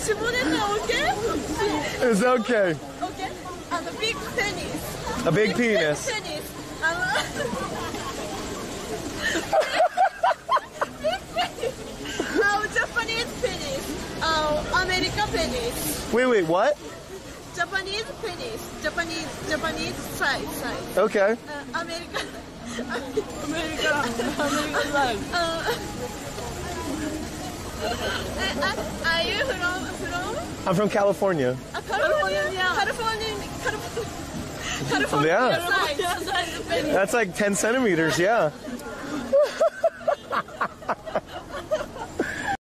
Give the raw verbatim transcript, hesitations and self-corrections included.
okay? It's okay. Okay. And a big penis. A big penis. Big penis. And, big penis. Uh, Japanese penis. Uh, American penis. Wait, wait, what? Japanese penis. Japanese Japanese size size. Okay. Uh, American. America. America size. Uh, uh, are you from from? I'm from California. Uh, California. California. California. California Yeah. size. That's like ten centimeters, yeah.